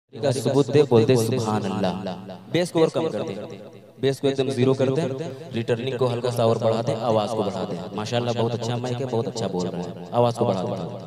का सबूत दे बोलते सुभान अल्लाह। बेस को और कम कर दे, बेस को एकदम जीरो कर दे, रिटर्निंग को हल्का सा और बढ़ा दे, आवाज को बढ़ा दे। माशाल्लाह बहुत अच्छा माइक है, बहुत अच्छा बोल रहा है, आवाज को बढ़ा दे।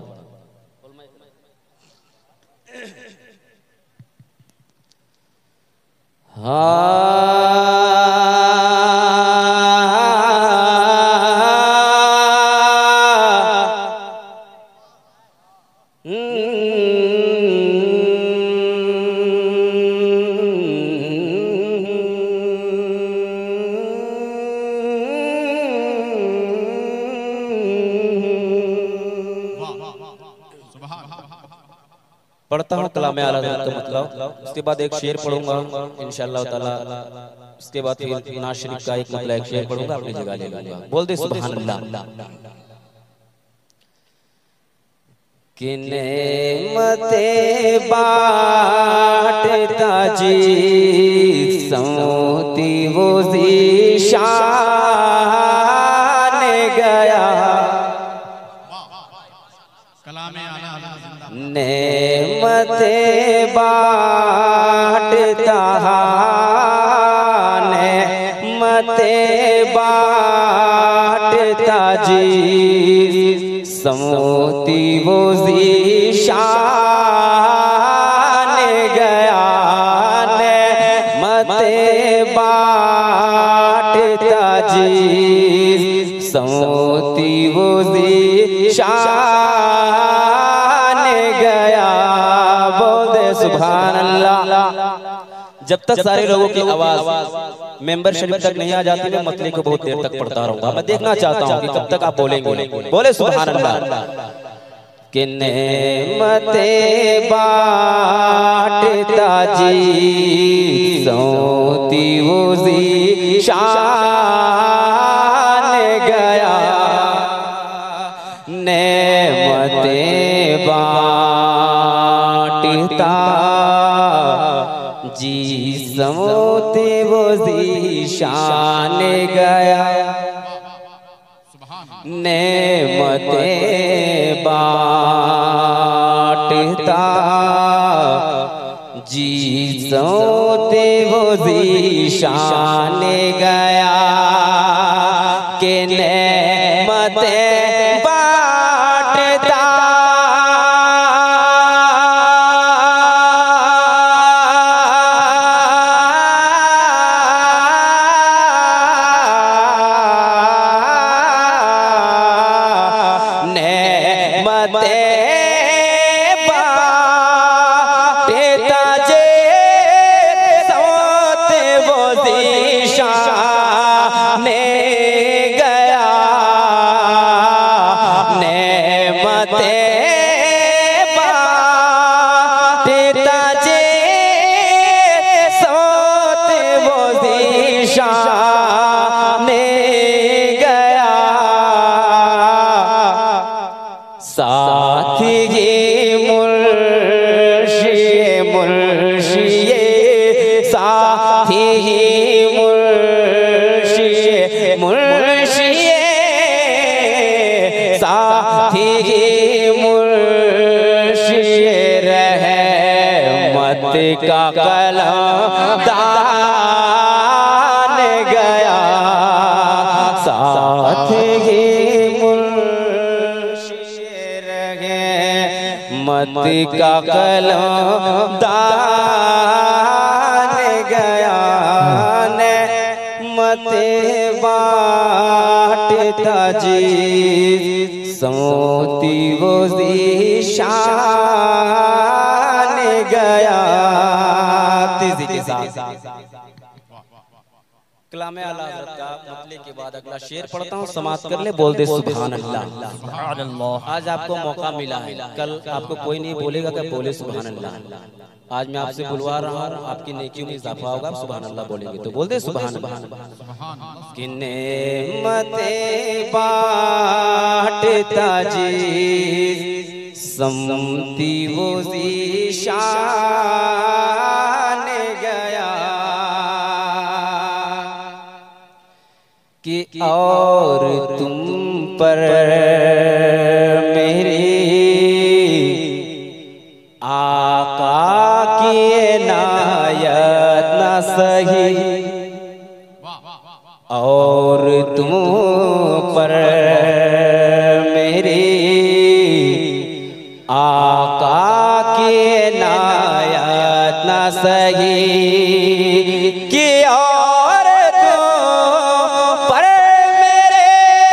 पढ़ता हूँ कलामे आला हज़रत का मतलब, उसके बाद एक शेर पढ़ूंगा इंशाअल्लाह ताला, उसके बाद फिर नाज़ शरीफ का एक मतलब एक शेर पढ़ूंगा, अपनी जगह ले लूंगा। बोल दे सुभान अल्लाह। कि नेमते बाँटता जी सोती वो ज़ीशान गया, नेमते बाँटता, नेमते बाँटता जी समोती वो ज़ीशान गया, नेमते बाँटता जी समोती वो ज़ीशान गया। बोल दे सुभान अल्लाह। जब तक सारे लोगों की आवाज मेंबर शरीफ तक नहीं आ जाती, मैं मतले को बहुत देर तक पढ़ता रहूंगा। मैं देखना चाहता हूँ कि कब तक आप बोलेंगे। बोले सुभान अल्लाह। कि नेमते बाँटता जी सोती वो ज़ीशान गया, नेमते बाँटता जी समोते वो ज़ीशान गया, नेमते बाँटता जी समोते वो ज़ीशान गया। कि नेमते का कलम दान गया, साथ ही मुर्शिद रहे मत का कलम दान गया, मत बाँटता जी सोती वो ज़ीशान गया। कलामे आला हज़रत का मतले के बाद अगला शेर पढ़ता हूँ, समाप्त कर ले। बोल दे सुभान अल्लाह। आज आपको मौका मिला है, कल आपको कोई नहीं बोलेगा कि बोले सुभान अल्लाह। आज मैं आपसे बुलवा रहा हूँ, आपकी नेकियों में इजाफा होगा, आप सुभान अल्लाह बोलेंगे तो बोल दे सुभान अल्लाह। कि नेमते बाँटता जी समती वो ज़ीशान गया, कि और तुम पर मेरी आका की की इनायत न सही और तुम पर मेरी आका की इनायत न सही कि और तुम पर मेरे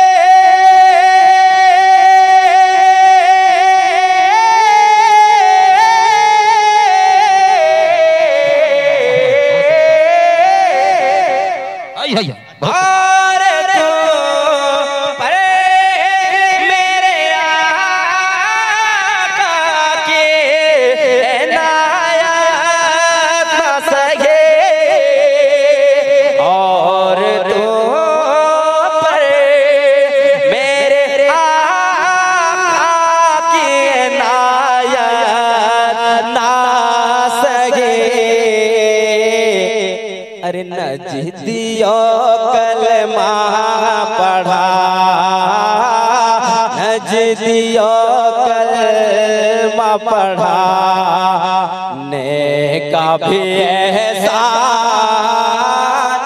और तुम पर मेरे आका की इनायत न सही और तुम पर मेरे आका की इनायत न सही। अरे नजदियो कलमा पढ़ा नजदियो कलमा पढ़ा ने का भी एहसान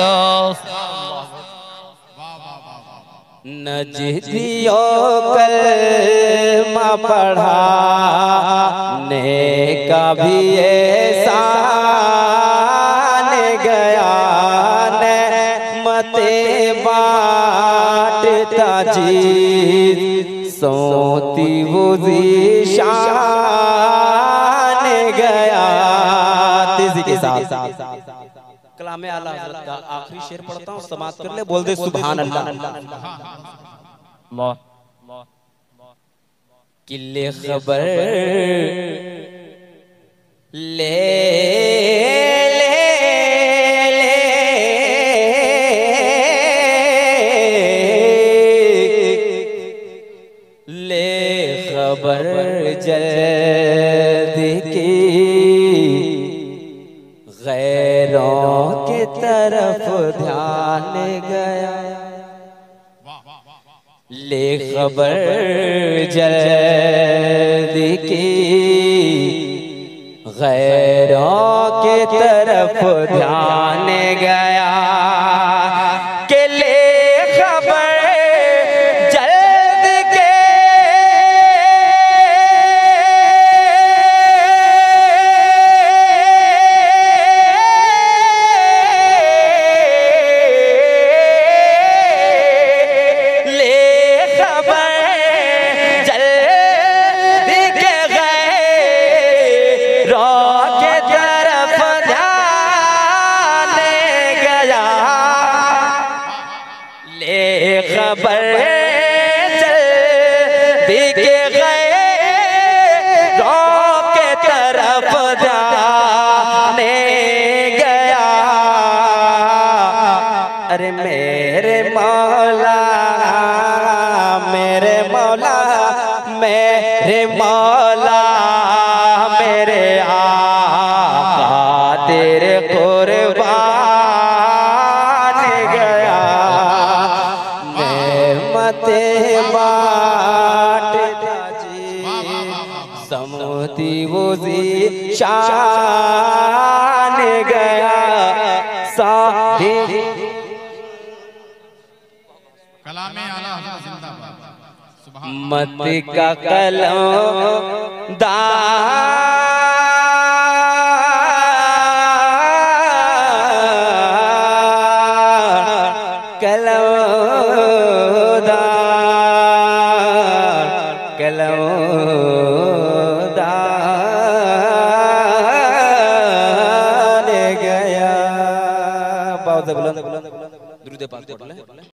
नजदियो कलमा पढ़ा ने का भी एहसान गया ने मते बाटता जी सोती वो शान गया। तेजी के साथ कलामे आला हज़रत का आखिरी शेर पढ़ता हूँ, समाप्त कर ले, बोल दे सुभान अल्लाह। किले खबर ले खबर जल्दी की गैरों के तरफ ध्यान गया ले खबर जल्दी की गैरों के तरफ ध्यान गया के ले खबर खबर जल्दी के गैरों के तरफ जाने गया। अरे मेरे मौला मेरे मौला मेरे मौला मेरे आका तेरे कुर्बान गया मते बाटता जी समती वोजी शान गया साथी। कलामे आला हज़रत जिंदाबाद। मत का कलम गया। बहुत बुलंद दुरूद पाक पढ़ ले।